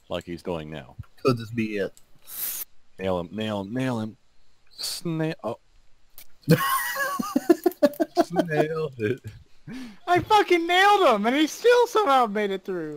like he's going now. Could this be it? Nail him, nail him. Snail. Oh. Snailed it. I fucking nailed him, and he still somehow made it through.